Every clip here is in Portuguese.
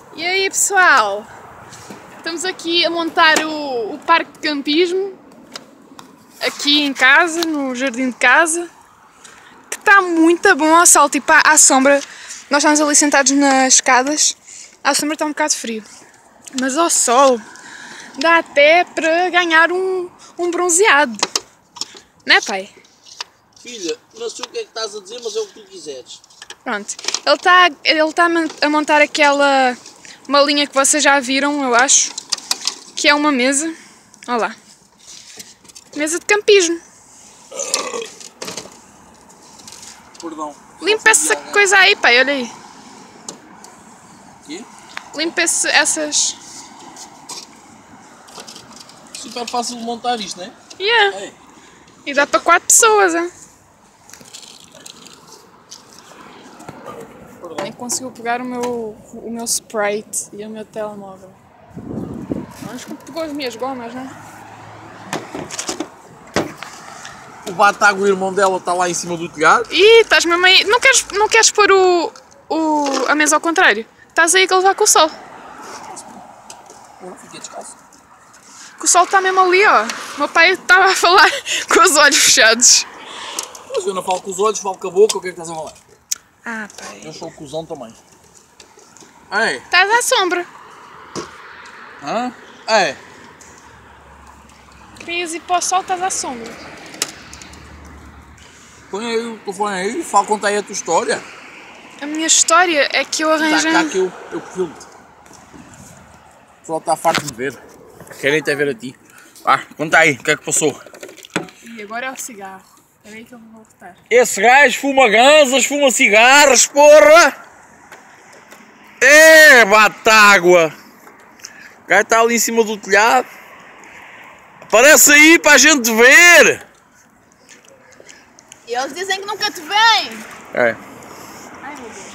E aí pessoal, estamos aqui a montar o parque de campismo aqui em casa, no jardim de casa, que está muito bom ao sol, tipo à sombra. Nós estamos ali sentados nas escadas, à sombra está um bocado frio, mas ao sol dá até para ganhar um bronzeado, não é pai? Filha, não sei o que é que estás a dizer, mas é o que tu quiseres. Pronto, ele está a montar uma linha que vocês já viram, eu acho, que é uma mesa, olha lá, mesa de campismo. Perdão. Limpa essa coisa aí, pai, olha aí. Quê? Limpa essas... Super fácil de montar isto, não é? Yeah. Ei. E dá para 4 pessoas, hein? Nem conseguiu pegar o meu Sprite e o meu telemóvel. Acho que pegou as minhas gomas, não é? O Batago, o irmão dela, está lá em cima do telhado. Ih, estás mesmo aí... Não queres pôr a mesa ao contrário? Estás aí a levar com o sol. Não, fiquei descalço. Que o sol está mesmo ali, ó. O meu pai estava a falar com os olhos fechados. Mas eu não falo com os olhos, falo com a boca, o que é que estás a falar? Ah, pai. Eu sou o cuzão também. Ei! Estás à sombra. Hã? Ei! Querias ir para o sol, estás à sombra. Põe aí o telefone aí, fala, conta aí a tua história. A minha história é que eu arranjei... Está cá que eu filmo-te. O pessoal está farto de me ver. Querem até ver a ti. Conta aí, o que é que passou? E agora é o cigarro. É aí que eu vou voltar. Esse gajo fuma ganzas, fuma cigarros, porra! Batágua! O gajo está ali em cima do telhado. Aparece aí para a gente ver! E eles dizem que nunca te vêm! É. Ai meu Deus.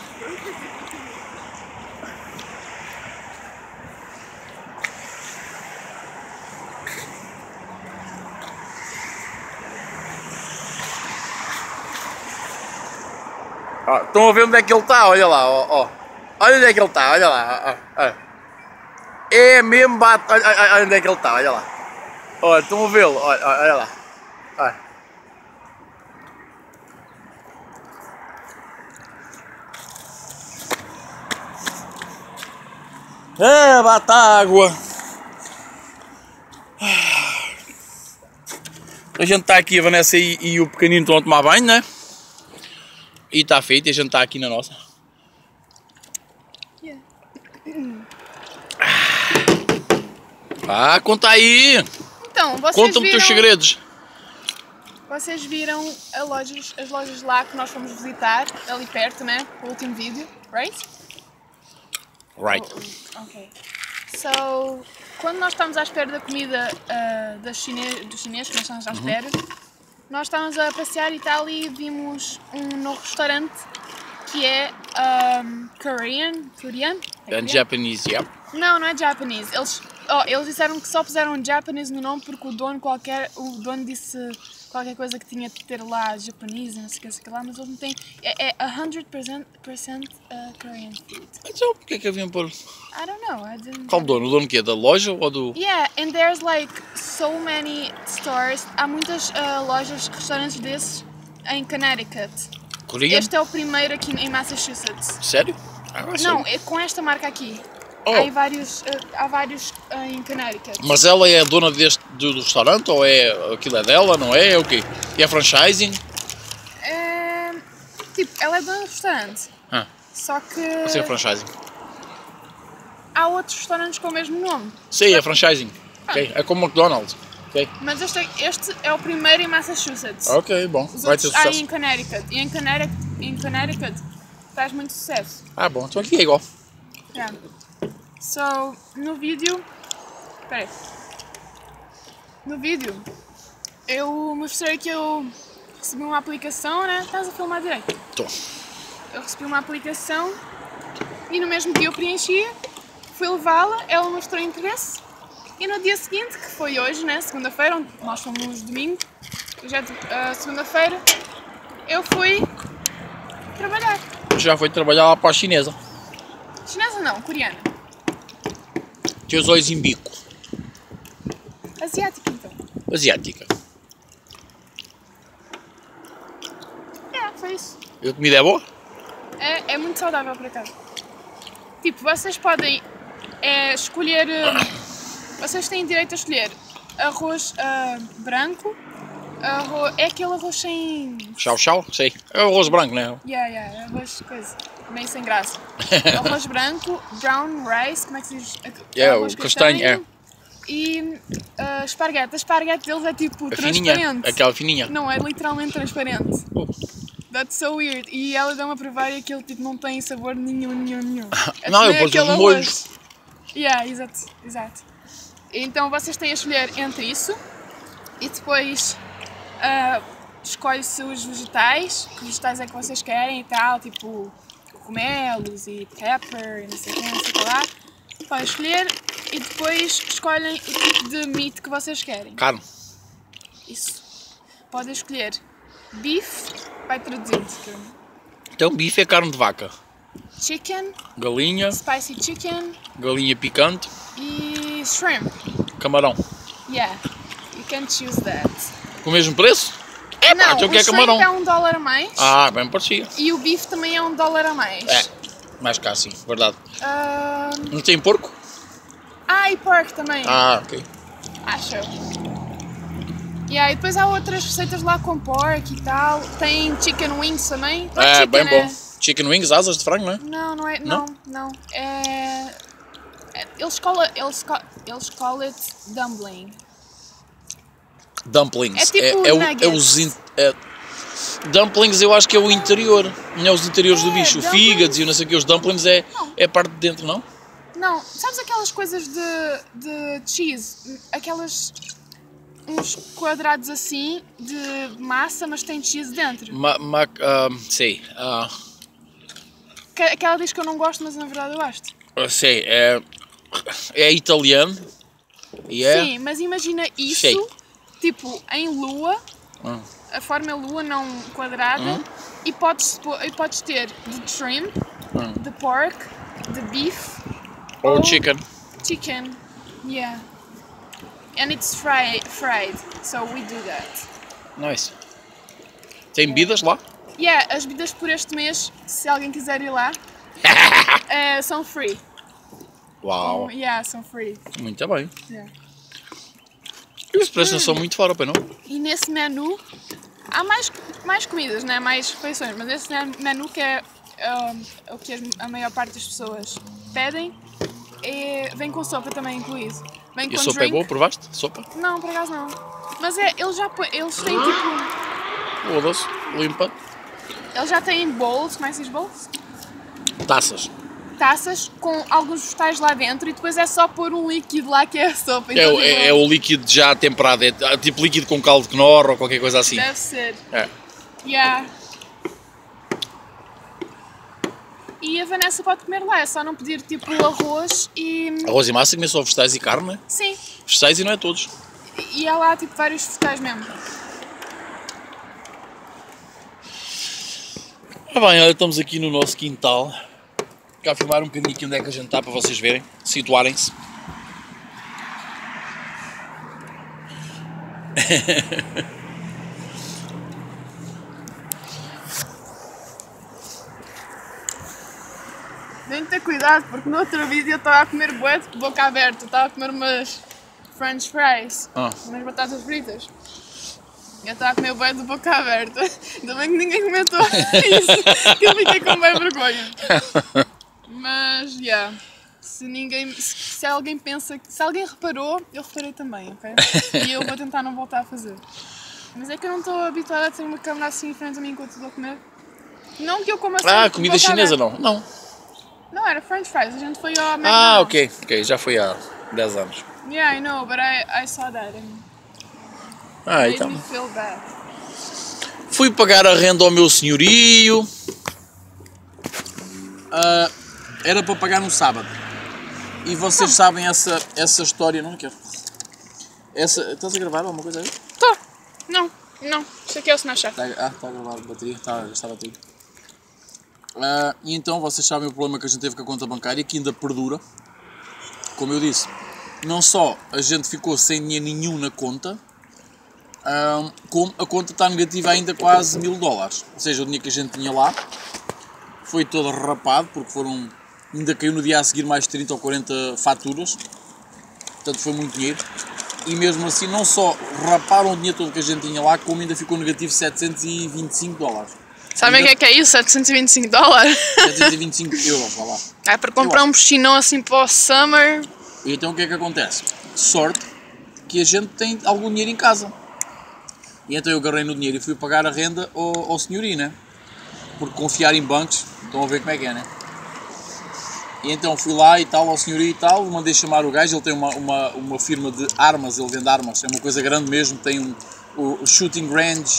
Estão a ver onde é que ele está? Olha lá, ó. Olha onde é que ele está, olha lá. É mesmo olha onde é que ele está, olha lá. Olha, estão a vê-lo, olha lá. Olha. Batágua! A gente está aqui, a Vanessa e o pequenino estão a tomar banho, né? E está feito, e a gente está aqui na nossa. Yeah. Conta aí! Então, Conta-me teus segredos. Vocês viram as lojas lá que nós fomos visitar, ali perto, né? O último vídeo, right? Right. Ok. So, quando nós estávamos à espera da comida do chinês que nós estávamos à espera, nós estávamos a passear e tal e vimos um novo restaurante que é coreano? And Japanese, yeah. Não, não é Japanese. Eles disseram que só puseram Japanese no nome porque o dono disse qualquer coisa que tinha de ter lá japonês, não sei o que lá, mas eles não têm. É 100% Korean food. Então porquê que haviam pôr? I don't know. I didn't. Qual dono? O dono que é? Da loja ou do... Yeah, and there's like so many stores. Há muitas lojas, restaurantes desses em Connecticut. Korean? Este é o primeiro aqui em Massachusetts. Sério? Não, é com esta marca aqui. Oh. Há vários em Connecticut. Mas ela é a dona do restaurante ou aquilo é dela, não é? É o quê? E é franchising? Tipo, ela é dona do restaurante. Só que Assim é franchising. há outros restaurantes com o mesmo nome. Sim, é franchising. Okay. É como McDonald's. Okay. Mas este é o primeiro em Massachusetts. Ok, bom. Os Vai ter outros há sucesso. em Connecticut. E em Connecticut faz muito sucesso. Bom. Então aqui é igual. Yeah. So, no vídeo... Espera aí. No vídeo, eu mostrei que eu recebi uma aplicação, né? Estás a filmar direito? Tô. Eu recebi uma aplicação e no mesmo dia eu preenchi, fui levá-la, ela mostrou interesse e no dia seguinte, que foi hoje, né? Segunda-feira, nós fomos domingo, hoje é segunda-feira, eu fui trabalhar. Já foi trabalhar lá para a chinesa. Chinesa não, coreana. Tinha os olhos em bico. Asiática então. Asiática. Foi isso. E a comida é boa? É muito saudável por acaso. Tipo, vocês podem escolher. Vocês têm direito a escolher arroz branco. É aquele arroz sem. Chau, sei. É o arroz branco, não é? Arroz coisa. Meio sem graça. Arroz branco, brown rice, como é que se diz? O castanho, E esparguete. A esparguete deles é tipo fininha, transparente. aquela fininha. Não, é literalmente transparente. That's so weird. E ela dá-me a provar e aquele tipo não tem sabor nenhum. Não, eu pus os molhos. Exato. Então vocês têm a escolher entre isso e depois escolhe-se os vegetais, que vegetais é que vocês querem e tal, tipo cogumelos e pepper e não sei o que lá. Podem escolher e depois escolhem o tipo de meat que vocês querem. Carne. Isso. Podem escolher beef, vai traduzindo. Então bife é carne de vaca. Chicken, Galinha, spicy chicken galinha picante, e shrimp. camarão. Yeah, you can choose that. Com o mesmo preço? Não, então o que é shrimp camarão? é $1 a mais Bem parecia. e o beef também é $1 a mais. Mais caro sim, verdade. Ah, Não tem porco? e pork também. Ok. Acho. E depois há outras receitas lá com pork e tal. Tem chicken wings também. Bem bom. Chicken wings, asas de frango, não é? Não é. Não? Não. Eles call it dumpling. Dumplings. É tipo nuggets. Dumplings eu acho que é o interior, não é os interiores do bicho. O dumplings. fígado e o não sei o que, os dumplings é a parte de dentro, não? Não, sabes aquelas coisas de cheese? Aquelas. Uns quadrados assim de massa, mas tem cheese dentro. Sei. Aquela diz que eu não gosto, mas na verdade eu gosto. Sei, é italiano e Sim, mas imagina isso, Sei. tipo, em lua, a forma é lua, não quadrada, e podes ter de shrimp, de pork, de beef, ou chicken. chicken, yeah. And it's fried, so we do that. Nice. Tem bebidas lá? Yeah, as bebidas por este mês, se alguém quiser ir lá, são free. Uau, São free. muito bem. Yeah. E os preços não são muito fora, pai, não? E nesse menu há mais comidas, né? Mais refeições, mas esse menu que é o que a maior parte das pessoas pedem, vem com sopa também incluído. Vem E com a sopa drink. é boa? Provaste? Sopa? Não, por acaso não. Mas eles têm tipo... Foda-se, limpa. Eles já têm bowls, como é que se diz bowls? Taças com alguns vegetais lá dentro e depois é só pôr um líquido lá que é a sopa. Então, É o líquido já temperado, é tipo líquido com caldo de Knorr ou qualquer coisa assim. Deve ser. É. Yeah. E a Vanessa pode comer lá, é só não pedir tipo arroz e... Arroz e massa, comer só vegetais e carne, né? Sim. Vegetais e não é todos. E há lá tipo vários vegetais mesmo. Bem, olha, estamos aqui no nosso quintal. Cá a filmar um bocadinho aqui onde é que a gente está para vocês verem, situarem-se. Tem que ter cuidado porque no outro vídeo eu estava a comer bué de boca aberta, estava a comer umas french fries, umas batatas fritas. Eu estava a comer bué de boca aberta, ainda bem que ninguém comentou isso, que eu fiquei com bem vergonha. Mas, se alguém pensa, se alguém reparou, eu reparei também, ok? E eu vou tentar não voltar a fazer. Mas é que eu não estou habituada a ter uma câmera assim em frente a mim enquanto estou a comer. Não que eu coma assim. Comida chinesa não? Não. Não, era french fries, a gente foi ao McDonald's. Ok, já foi há 10 anos. Yeah, I know, but I saw that and made Então. me feel bad. Fui pagar a renda ao meu senhorio. Era para pagar no sábado. E vocês sabem essa história, não quero. Estás a gravar alguma coisa aí? Tô. Não. Isso aqui é o Snapchat. Está a gravar a bateria, está a gastar a bateria. E então vocês sabem o problema que a gente teve com a conta bancária, que ainda perdura. como eu disse, não só a gente ficou sem dinheiro nenhum na conta, como a conta está negativa ainda quase $1000. Ou seja, o dinheiro que a gente tinha lá foi todo rapado, porque ainda caiu no dia a seguir mais 30 ou 40 faturas, portanto foi muito dinheiro. E mesmo assim, não só raparam o dinheiro todo que a gente tinha lá, como ainda ficou negativo $725. Sabem o que é isso? $725? 725 euros, vá lá. É para comprar um piscinão assim para o summer. E então o que é que acontece? Sorte que a gente tem algum dinheiro em casa. E então eu agarrei no dinheiro e fui pagar a renda ao senhorio, né? Porque confiar em bancos, estão a ver como é que é, né? E então fui lá e tal, ao senhorio e tal, mandei chamar o gajo, ele tem uma firma de armas, ele vende armas, é uma coisa grande mesmo, tem o shooting range,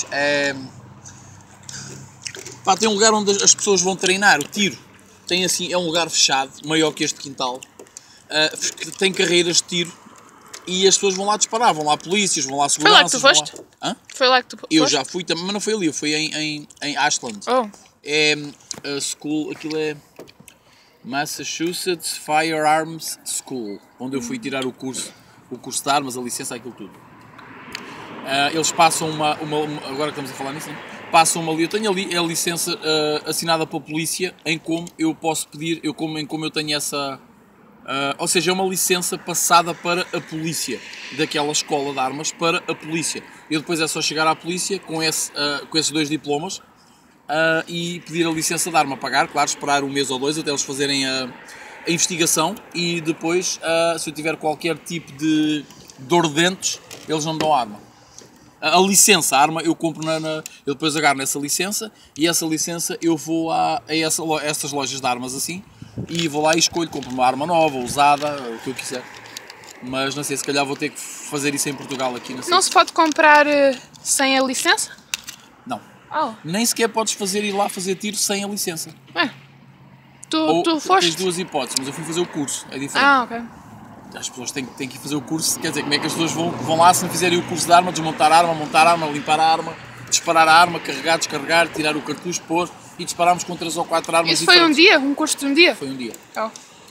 tem um lugar onde as pessoas vão treinar, o tiro. Tem assim, é um lugar fechado, maior que este quintal, tem carreiras de tiro e as pessoas vão lá disparar, vão lá polícias, vão lá seguranças. Foi lá que tu foste? Hã? Foi lá que tu foste? Eu já fui também, mas não foi ali, eu fui em Ashland. Oh. É a school, aquilo é Massachusetts Firearms School, onde eu fui tirar o curso de armas, a licença, aquilo tudo. Eles passam agora que estamos a falar nisso, né? Passam ali, eu tenho ali a licença assinada pela polícia, em como eu posso pedir, em como eu tenho essa, ou seja, é uma licença passada para a polícia, daquela escola de armas para a polícia. Eu depois é só chegar à polícia com esses 2 diplomas e pedir a licença de arma, pagar, claro, esperar 1 mês ou 2 até eles fazerem a investigação e depois, se eu tiver qualquer tipo de dor de dentes, eles não me dão a arma. A licença, a arma, eu compro eu depois agarro nessa licença e essa licença eu vou a essas lojas de armas assim e vou lá e escolho, compro uma arma nova, usada, o que eu quiser. Mas não sei, se calhar vou ter que fazer isso em Portugal aqui. Não se pode comprar sem a licença? Não. Oh. Nem sequer podes ir lá fazer tiro sem a licença. Tu foste? Tens 2 hipóteses, mas eu fui fazer o curso, é diferente. Ok. As pessoas têm que ir fazer o curso, quer dizer, como é que as pessoas vão lá se não fizerem o curso de arma, desmontar a arma, montar a arma, limpar a arma, disparar a arma, carregar, descarregar, tirar o cartucho, pôr e dispararmos com 3 ou 4 armas Isso diferentes. foi um dia? Um curso de um dia? Foi um dia. Oh.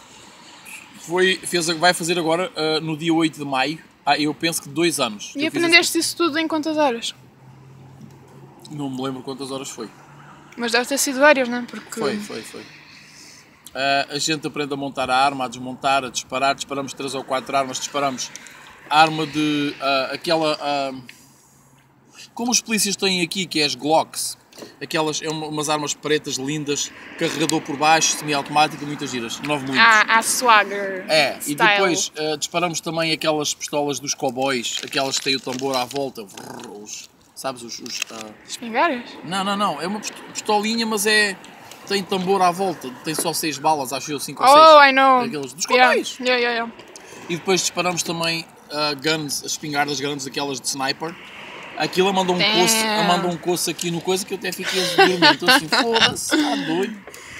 Vai fazer agora no dia 8 de maio, eu penso que 2 anos. E aprendeste isso tudo em quantas horas? Não me lembro quantas horas foi. Mas deve ter sido várias, não é? Porque... Foi. A gente aprende a montar a arma, a desmontar, a disparar, disparamos 3 ou 4 armas, disparamos a arma de como os polícias têm aqui, que é as Glocks, aquelas, umas armas pretas lindas, carregador por baixo, semi-automática, muitas giras, 9mm. A Swagger E depois disparamos também aquelas pistolas dos cowboys, aquelas que têm o tambor à volta, sabes, espingardas? Não, é uma pistolinha, mas tem tambor à volta, tem só 6 balas, acho eu, 5 ou 6. Oh, I know. Aqueles dos cowboys. Yeah. E depois disparamos também guns, as espingardas grandes, daquelas de sniper. Aquilo manda um coço aqui no coisa que eu até fiquei a dormir. Então assim, foda-se, está doido.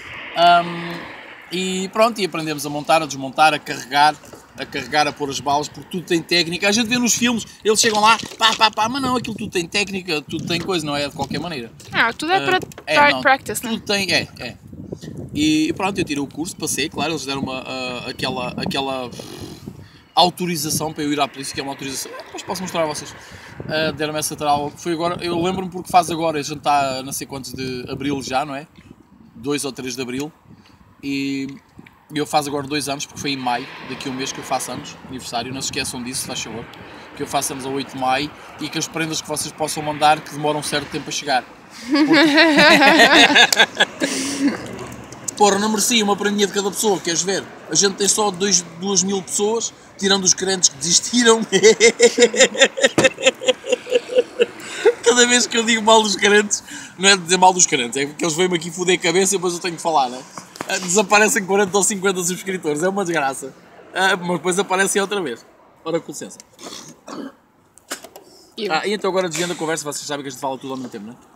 E pronto, e aprendemos a montar, a desmontar, a carregar, a pôr as balas, porque tudo tem técnica. A gente vê nos filmes, eles chegam lá, mas não, aquilo tudo tem técnica, tudo tem coisa, não é de qualquer maneira. Tudo é para practice, tudo tem, E pronto, eu tirei o curso, passei, claro, eles deram aquela autorização para eu ir à polícia, que é uma autorização, depois posso mostrar a vocês. Deram-me essa tal, foi agora, eu lembro-me porque faz agora, a gente está não sei quantos de abril já, não é? 2 ou 3 de abril. E eu faço agora 2 anos, porque foi em maio, daqui a um mês que eu faço anos, aniversário, não se esqueçam disso, faz favor, que eu faço anos a 8 de maio e que as prendas que vocês possam mandar, que demoram um certo tempo a chegar. Porra, não merecia uma prendinha de cada pessoa, queres ver? A gente tem só 2.000 pessoas, tirando os crentes que desistiram. Cada vez que eu digo mal dos crentes, não é de dizer mal dos crentes, é porque eles vêm-me aqui foder a cabeça e depois eu tenho que falar, não é? Desaparecem 40 ou 50 subscritores, é uma desgraça. Mas depois aparecem outra vez. Ora, com licença. E então agora desviando a conversa, vocês sabem que a gente fala tudo ao mesmo tempo, não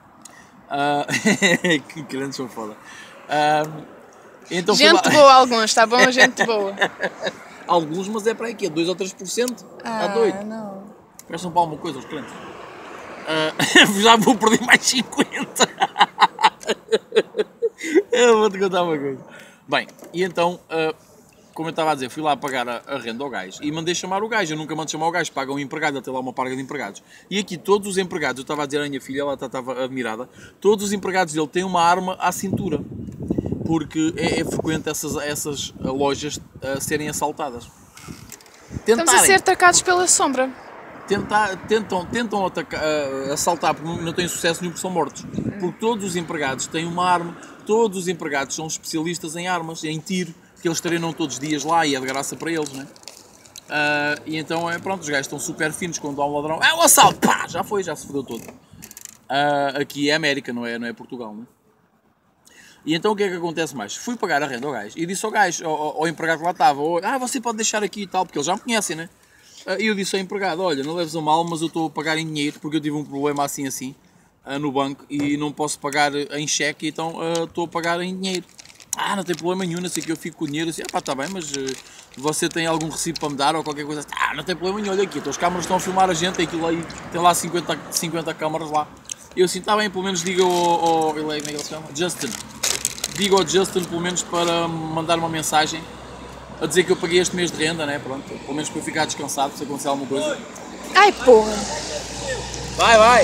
é? Que crentes são foda. Então gente boa alguns, tá bom? Gente boa. Alguns, mas é para aí que é 2 ou 3%. Está doido. Não. Prestam para alguma coisa, os crentes. Já vou perder mais 50. Eu vou-te contar uma coisa. Bem, e então, como eu estava a dizer, fui lá pagar a renda ao gajo e mandei chamar o gajo. Eu nunca mando chamar o gajo, paga um empregado, até lá uma parga de empregados. E aqui todos os empregados, eu estava a dizer à minha filha, ela estava admirada, todos os empregados dele têm uma arma à cintura. Porque é frequente essas lojas serem assaltadas. Estamos a ser atacados pela sombra. Tentam assaltar, porque não têm sucesso nenhum, porque são mortos. Porque todos os empregados têm uma arma, todos os empregados são especialistas em armas, em tiro, que eles treinam todos os dias lá e é de graça para eles, não é? E então, pronto, os gajos estão super finos quando há um ladrão. É um assalto! Pá! Já se fodeu todo. Aqui é América, não é Portugal, não é? E então o que é que acontece mais? Fui pagar a renda ao gajo e disse ao gajo, ao empregado que lá estava, você pode deixar aqui e tal, porque eles já me conhecem, né? E eu disse ao empregado, olha, não leves a mal, mas eu estou a pagar em dinheiro, porque eu tive um problema assim, no banco, e não posso pagar em cheque, então estou a pagar em dinheiro. Não tem problema nenhum, não sei que eu fico com o dinheiro, assim, está bem, mas você tem algum recibo para me dar ou qualquer coisa assim? Não tem problema nenhum, olha aqui, então as câmaras estão a filmar a gente, aquilo aí, tem lá 50 câmaras lá. Eu assim, está bem, pelo menos diga ao como é que ele se chama? Justin. Digo ao Justin, pelo menos, para mandar uma mensagem a dizer que eu paguei este mês de renda, né? Pronto, pelo menos para eu ficar descansado, se acontecer alguma coisa. Ai, porra! Vai!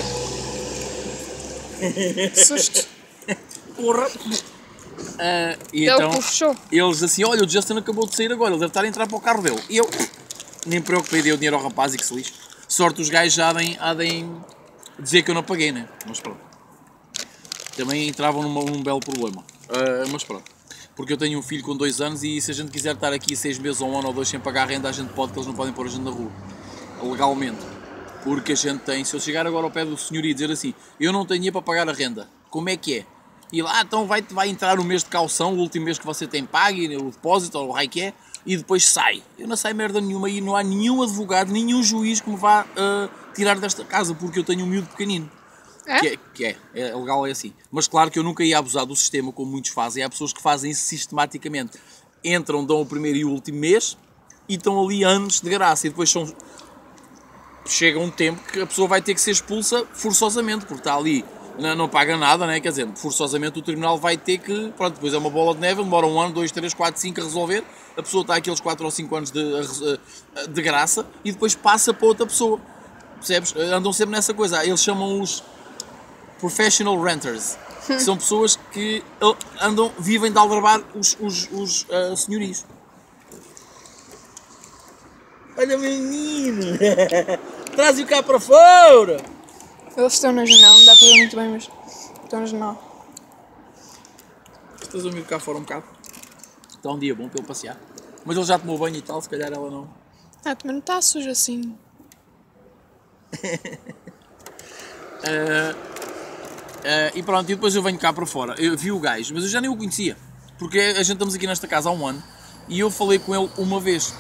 Susto! Porra! E Ele então, puxou. eles assim, olha, o Justin acabou de sair agora, ele deve estar a entrar para o carro dele. E eu nem me preocupei, dei o dinheiro ao rapaz e que se lixe. Sorte os gajos já devem dizer que eu não paguei, né? Mas pronto. Também entravam num belo problema. Mas pronto. Porque eu tenho um filho com 2 anos e se a gente quiser estar aqui 6 meses ou 1 ano ou 2 sem pagar a renda, a gente pode, porque eles não podem pôr a gente na rua. Legalmente. Porque a gente tem, se eu chegar agora ao pé do senhor e dizer assim, eu não tenho dinheiro para pagar a renda, como é que é? E lá, então vai entrar o mês de caução, o último mês que você tem pago, o depósito ou o raio que é, e depois sai. Eu não saio merda nenhuma e não há nenhum advogado, nenhum juiz que me vá tirar desta casa, porque eu tenho um miúdo pequenino. É legal, é assim. Mas claro que eu nunca ia abusar do sistema como muitos fazem. Há pessoas que fazem isso sistematicamente. Entram, dão o primeiro e o último mês e estão ali anos de graça. E depois chega um tempo que a pessoa vai ter que ser expulsa forçosamente, porque está ali, não paga nada, né? Quer dizer, forçosamente o tribunal vai ter que, pronto, depois é uma bola de neve, demora 1 ano, 2, 3, 4, 5 a resolver. A pessoa está aqueles 4 ou 5 anos de graça e depois passa para outra pessoa. Percebes? Andam sempre nessa coisa. Eles chamam os professional renters, que são pessoas que vivem de aldrabar os senhorios. Olha, menino! Traz-o cá para fora! Eles estão na janela, não dá para ver muito bem, mas estão na janela. Estás a vir cá fora um bocado? Está um dia bom para ele passear. Mas ele já tomou banho e tal, se calhar ela não. Também não está sujo assim. E pronto, e depois eu venho cá para fora. Eu vi o gajo, mas eu já nem o conhecia. Porque a gente estamos aqui nesta casa há 1 ano e eu falei com ele uma vez.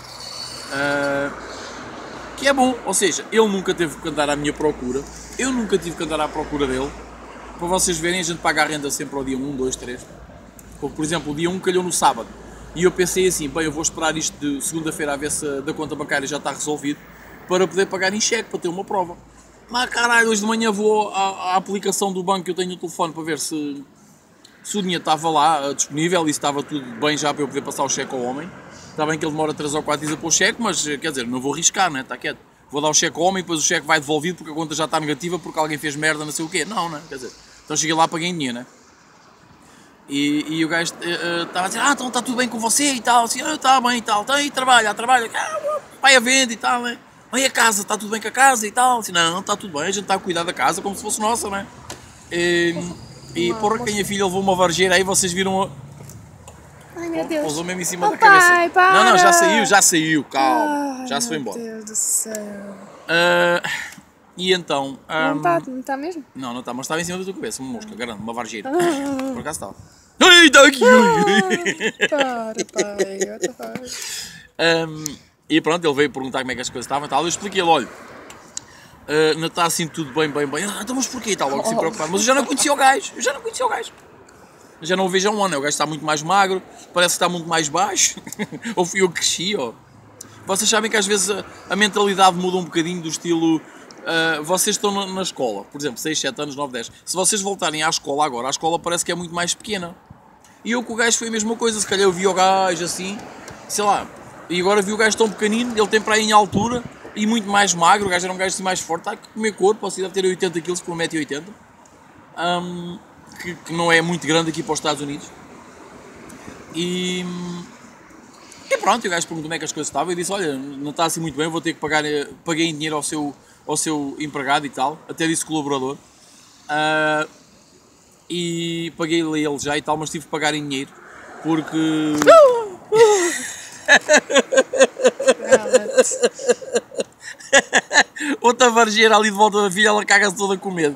Que é bom, ou seja, ele nunca teve que andar à minha procura, eu nunca tive que andar à procura dele. Para vocês verem, a gente paga a renda sempre ao dia 1, 2, 3. Por exemplo, o dia 1 calhou no sábado. E eu pensei assim, bem, eu vou esperar isto de segunda-feira a ver se da conta bancária já está resolvido para poder pagar em cheque, para ter uma prova. Mas caralho, hoje de manhã vou à aplicação do banco que eu tenho no telefone para ver se o dinheiro estava lá disponível e se estava tudo bem já para eu poder passar o cheque ao homem. Está bem que ele demora 3 ou 4 dias a pôr o cheque, mas quer dizer, não vou arriscar, né? Está quieto. Vou dar o cheque ao homem e depois o cheque vai devolvido porque a conta já está negativa porque alguém fez merda, não sei o quê. Não, né? Quer dizer, então cheguei lá, paguei em dinheiro, né? E o gajo estava a dizer, então está tudo bem com você e tal, assim, está bem e tal, está aí, trabalha, vai a venda e tal, né? Aí a casa, está tudo bem com a casa e tal, assim, não, está tudo bem, a gente está a cuidar da casa como se fosse nossa, né? E porra, que a minha filha levou uma varjeira aí, vocês viram Ai meu Deus. Pousou mesmo em cima da cabeça. Pai, para. Não, já saiu, calma, já se foi embora. Meu Deus do céu. E então... Não está mesmo? Não está, mas estava em cima da tua cabeça, uma mosca, garanto, uma varjeira. Por acaso estava. Ai, está aqui! Para, pai, what the fuck? E pronto, ele veio perguntar como é que as coisas estavam e tal. Eu expliquei-lhe, olha, não está assim tudo bem. Então, mas porquê? Está logo assim preocupado. Mas eu já não conhecia o gajo. Eu já não o vejo há 1 ano. O gajo está muito mais magro, parece que está muito mais baixo. Ou fui eu que cresci, ó. Vocês sabem que às vezes a mentalidade muda um bocadinho do estilo... vocês estão na escola, por exemplo, 6, 7 anos, 9, 10. Se vocês voltarem à escola agora, a escola parece que é muito mais pequena. E eu com o gajo foi a mesma coisa. Se calhar eu vi o gajo assim... sei lá, e agora vi o gajo tão pequenino, ele tem para aí em altura e muito mais magro, o gajo era um gajo assim mais forte, está a comer corpo, assim, deve ter 80 kg por 1,80 m, que não é muito grande aqui para os Estados Unidos. E pronto, e o gajo perguntou como é que as coisas estavam e disse, olha, não está assim muito bem, vou ter que pagar, paguei em dinheiro ao seu empregado e tal, até disse colaborador, e paguei-lhe ele já e tal, mas tive que pagar em dinheiro, porque... Outra varjeira ali de volta da filha, ela caga-se toda com medo.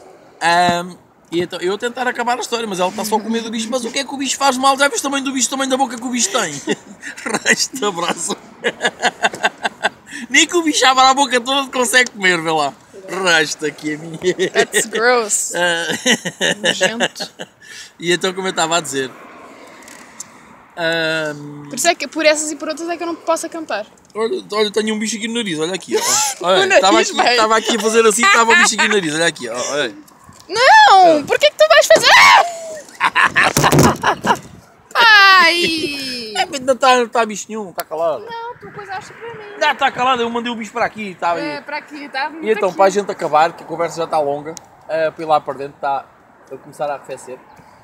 E então, eu a tentar acabar a história, mas ela está só com medo do bicho. Mas o que é que o bicho faz mal? Já viste o tamanho do bicho, o tamanho da boca que o bicho tem? Reste abraço. Nem que o bicho abra a boca toda consegue comer, vê lá. Resta aqui a minha. That's gross. Nojento. E então, como eu estava a dizer... Por isso é que por essas e por outras é que eu não posso acampar. Olha, tenho um bicho aqui no nariz, olha aqui. Ó. Olha, nariz, estava aqui a fazer assim, estava um bicho aqui no nariz, olha aqui. Ó, olha. Não! Por que tu vais fazer? Ai! Não está bicho nenhum, está calado. Não, tu coisaste para mim. Já está calado, eu mandei o bicho para aqui. Está aí. É, para aqui, está. E então, para a gente acabar, que a conversa já está longa, para ir lá para dentro, está a começar a arrefecer.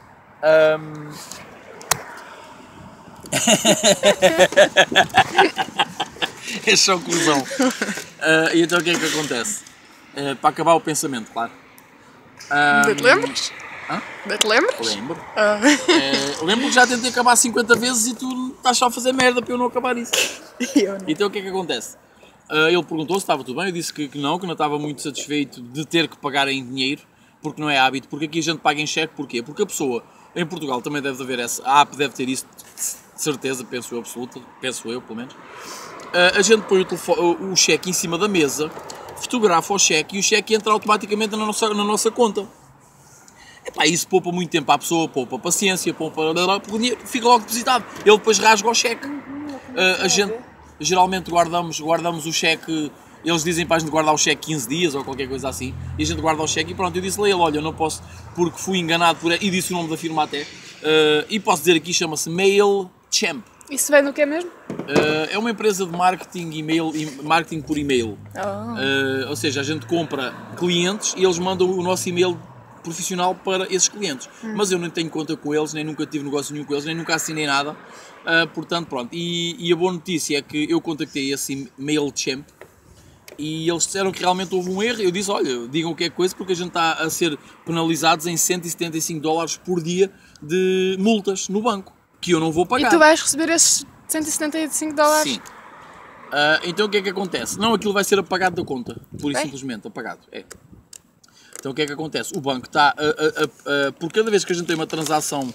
É só conclusão. E então o que é que acontece? Para acabar o pensamento, claro. Ainda te lembras? Hã? Ainda te lembras? Lembro. Lembro que já tentei acabar 50 vezes e tu estás só a fazer merda para eu não acabar isso. Eu não. Então o que é que acontece? Ele perguntou se estava tudo bem, eu disse que não estava muito satisfeito de ter que pagar em dinheiro, porque não é hábito, porque aqui a gente paga em cheque, porquê? Porque a pessoa, em Portugal também deve haver essa, a app deve ter isso, de certeza, penso eu pelo menos. A gente põe o cheque em cima da mesa, fotografa o cheque e o cheque entra automaticamente na nossa conta. Epá, isso poupa muito tempo à pessoa, poupa paciência, poupa... porque o dinheiro fica logo depositado. Ele depois rasga o cheque. A gente geralmente guardamos o cheque, eles dizem para a gente guardar o cheque 15 dias ou qualquer coisa assim, e a gente guarda o cheque e pronto, eu disse-lhe a ele, olha, eu não posso, porque fui enganado e disse o nome da firma até, e posso dizer aqui, chama-se MailChimp. Isso vem no que é mesmo? É uma empresa de marketing marketing por e-mail. Ou seja, a gente compra clientes e eles mandam o nosso e-mail profissional para esses clientes. Mas eu nem tenho conta com eles, nem nunca tive negócio nenhum com eles, nem nunca assinei nada. Portanto, pronto. E a boa notícia é que eu contactei esse MailChimp e eles disseram que realmente houve um erro. Eu disse, olha, digam o que é coisa, porque a gente está a ser penalizados em $175 por dia de multas no banco, que eu não vou pagar. E tu vais receber esses $175? Sim. Então o que é que acontece? Não, aquilo vai ser apagado da conta, pura e simplesmente apagado. É. Então o que é que acontece? O banco está, por cada vez que a gente tem uma transação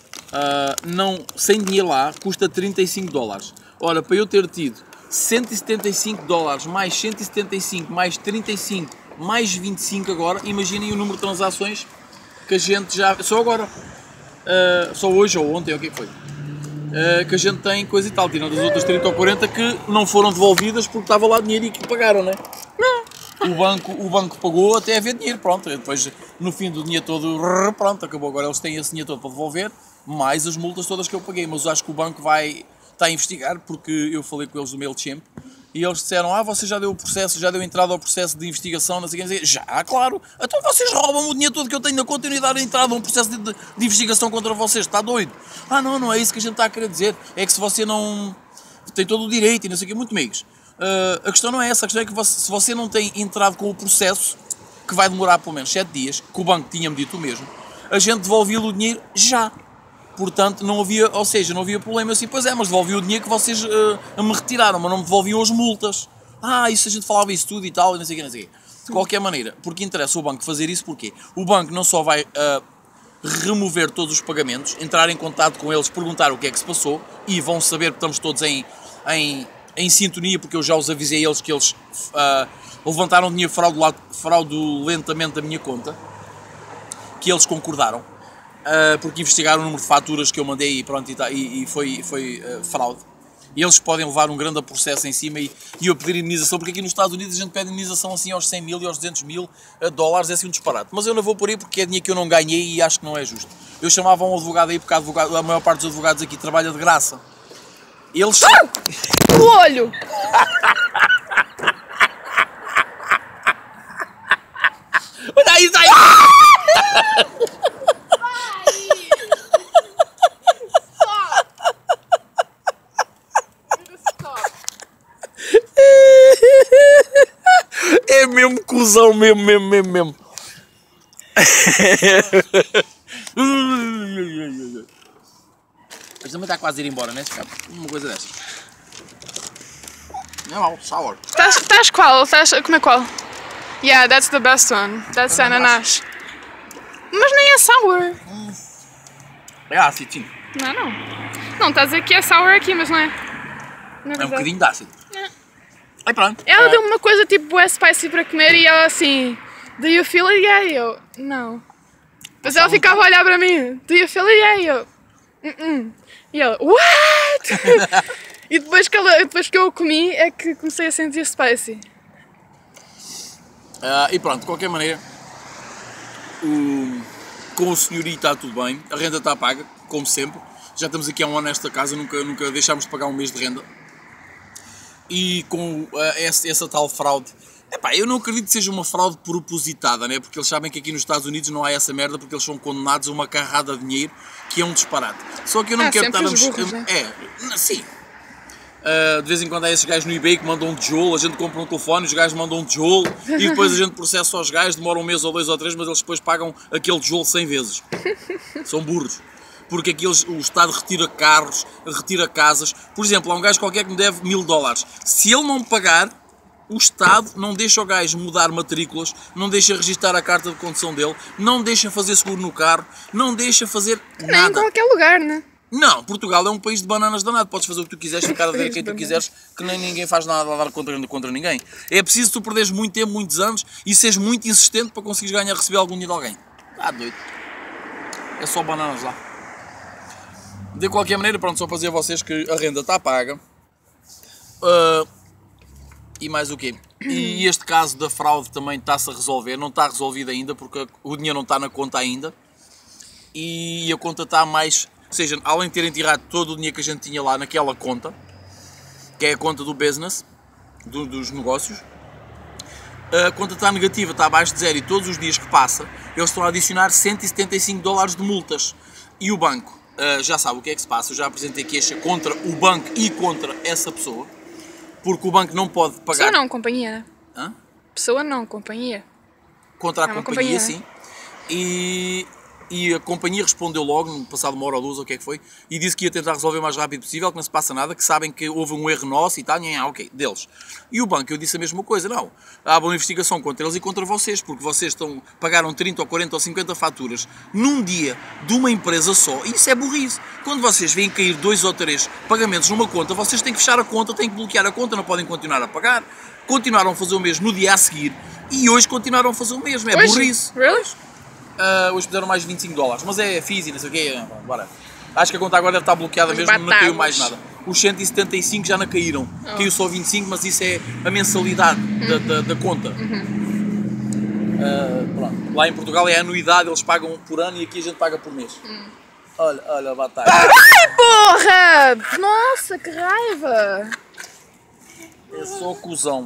sem dinheiro lá, custa $35. Ora, para eu ter tido $175 mais 175 mais 35 mais 25 agora, imaginem o número de transações que a gente já... Só agora, só hoje ou ontem, o que foi? Que a gente tem coisa e tal, tirando as outras 30 ou 40 que não foram devolvidas porque estava lá dinheiro e que pagaram, não é? O banco pagou até haver dinheiro, pronto, e depois no fim do dinheiro todo, pronto, acabou, agora eles têm esse dinheiro todo para devolver, mais as multas todas que eu paguei, mas acho que o banco está a investigar, porque eu falei com eles do MailChimp, e eles disseram, você já deu o processo, já deu entrada ao processo de investigação, não sei o que, já, claro, então vocês roubam o dinheiro todo que eu tenho na conta e não dar entrada a um processo de investigação contra vocês, está doido? Não é isso que a gente está a querer dizer, é que se você não tem todo o direito e não sei o que, muito amigos. A questão não é essa, a questão é que se você não tem entrado com o processo, que vai demorar pelo menos 7 dias, que o banco tinha-me dito o mesmo, a gente devolvia-lhe o dinheiro já. Portanto, não havia problema. Eu assim, pois é, mas devolvi o dinheiro que vocês me retiraram, mas não me devolviam as multas. Isso a gente falava isso tudo e tal, e não sei o que. De qualquer maneira, porque interessa o banco fazer isso, porquê? O banco não só vai remover todos os pagamentos, entrar em contato com eles, perguntar o que é que se passou, e vão saber que estamos todos em sintonia, porque eu já os avisei a eles que eles levantaram dinheiro fraudulentamente da minha conta, que eles concordaram, porque investigaram o número de faturas que eu mandei e pronto, e foi fraude. E eles podem levar um grande processo em cima e eu pedir indenização, porque aqui nos Estados Unidos a gente pede indenização assim aos 100 mil e aos 200 mil dólares, é assim um disparate. Mas eu não vou por aí porque é dinheiro que eu não ganhei e acho que não é justo. Eu chamava um advogado aí, porque a maior parte dos advogados aqui trabalha de graça. Eles... O olho! Olha aí, está aí! É mesmo cuzão, mesmo. Mas também está quase a ir embora, né? Uma coisa dessas. Não é mau, sour. Estás qual? Estás a comer qual? Yeah, that's the best one. That's ananás. Mas nem é sour. É ácido, sim. Não. Não, estás a dizer que é sour aqui, mas não é. É um bocadinho de ácido. Aí pronto. Ela deu-me uma coisa tipo é spicy para comer e ela assim, do you feel it? Yeah, e eu, não. Mas ela ficava a olhar para mim, do you feel it? Yeah, e eu, E ela, what? E depois que eu comi é que comecei a sentir spicy. E pronto, de qualquer maneira, com o senhorio está tudo bem, a renda está paga, como sempre. Já estamos aqui há um ano nesta casa, nunca deixámos de pagar um mês de renda. E com essa tal fraude, eu não acredito que seja uma fraude propositada, né? Porque eles sabem que aqui nos Estados Unidos não há essa merda, porque eles são condenados a uma carrada de dinheiro, que é um disparate. Só que eu não quero estar a mexer. Sim. De vez em quando há esses gajos no eBay que mandam um tijolo, a gente compra um telefone, os gajos mandam um tijolo e depois a gente processa os gajos, demora um mês ou 2 ou 3, mas eles depois pagam aquele tijolo 100 vezes. São burros. Porque aqui o Estado retira carros, retira casas. Por exemplo, há um gajo qualquer que me deve $1000. Se ele não pagar, o Estado não deixa o gajo mudar matrículas, não deixa registar a carta de condução dele, não deixa fazer seguro no carro, não deixa fazer nada. Nem em qualquer lugar, né? Não, Portugal é um país de bananas danado. Podes fazer o que tu quiseres, ficar a ver quem tu quiseres, que nem ninguém faz nada a dar contra ninguém. É preciso tu perderes muito tempo, muitos anos e seres muito insistente para conseguires receber algum dinheiro de alguém. Está doido. É só bananas lá. De qualquer maneira, pronto, só para dizer a vocês que a renda está paga. E mais o quê? E este caso da fraude também está-se a resolver. Não está resolvido ainda porque o dinheiro não está na conta ainda. E a conta está mais... Ou seja, além de terem tirado todo o dinheiro que a gente tinha lá naquela conta, que é a conta do business, dos negócios, a conta está negativa, está abaixo de zero e todos os dias que passa, eles estão a adicionar $175 de multas. E o banco já sabe o que é que se passa, eu já apresentei queixa contra o banco e contra essa pessoa, porque o banco não pode pagar... Pessoa não, companhia. Hã? Pessoa não, companhia. Contra a companhia, sim. E a companhia respondeu logo, no passado uma hora ou duas, ou o que é que foi, e disse que ia tentar resolver o mais rápido possível, que não se passa nada, que sabem que houve um erro nosso e tal, ok, deles. E o banco, eu disse a mesma coisa, não, há uma investigação contra eles e contra vocês, porque vocês pagaram 30 ou 40 ou 50 faturas num dia de uma empresa só, e isso é burrice. Quando vocês veem cair 2 ou 3 pagamentos numa conta, vocês têm que fechar a conta, têm que bloquear a conta, não podem continuar a pagar. Continuaram a fazer o mesmo no dia a seguir, e hoje continuaram a fazer o mesmo, é burrice. Really? Hoje puseram mais $25, mas é FIIs e não sei o quê, bora. Acho que a conta agora deve estar bloqueada mesmo, não caiu mais nada. Os 175 já não caíram, caiu só 25, mas isso é a mensalidade da conta. Pronto. Lá em Portugal é a anuidade, eles pagam por ano e aqui a gente paga por mês. Olha a batalha. Ai, porra! Nossa, que raiva! É só cuzão.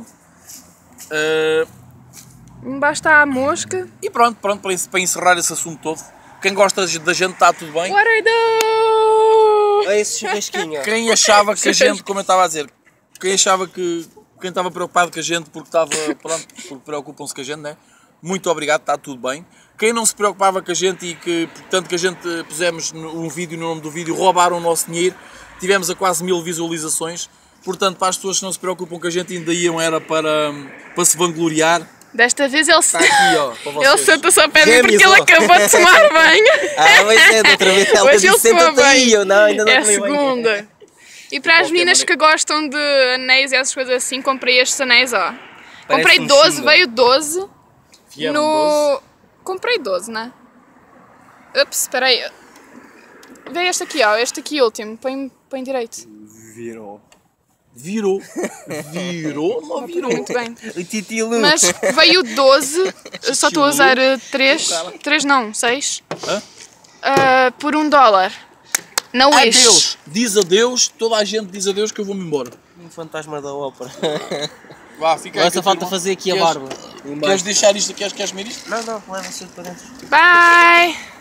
Basta a mosca. E pronto, para encerrar esse assunto todo. Quem gosta da gente está tudo bem. What I do? É esse churrasquinho. Quem achava que a gente, como eu estava a dizer, quem estava preocupado com a gente porque preocupam-se com a gente, né? Muito obrigado, está tudo bem. Quem não se preocupava com a gente e que, portanto, que a gente pusemos um vídeo, no nome do vídeo, roubaram o nosso dinheiro, tivemos a quase 1000 visualizações. Portanto, para as pessoas que não se preocupam com a gente, ainda iam era para se vangloriar. Desta vez ele está aqui, ó, para vocês. Ele senta-se ao pé de mim porque ele acabou de tomar banho. Mas é, da outra vez ela disse senta-te aí, eu não, ainda não é a tomei banho. segunda. E para as meninas que gostam de anéis e essas coisas assim, comprei estes anéis, ó. Comprei 12, veio 12. Vieram 12? Comprei 12, né? Ups, espera aí. Veio este aqui, ó, este aqui último, põe direito. Virou. Não virou. Muito bem. O titilu. Mas veio 12, eu só estou a usar 3 não, 6. Hã? Por $1. Não Adeus. enche. Diz adeus, toda a gente diz adeus que eu vou-me embora. Um fantasma da ópera. Vá, fica aí. Agora só falta fazer aqui a barba. Queres deixar isto? Queres comer isto? Não, leva-se para dentro. Bye!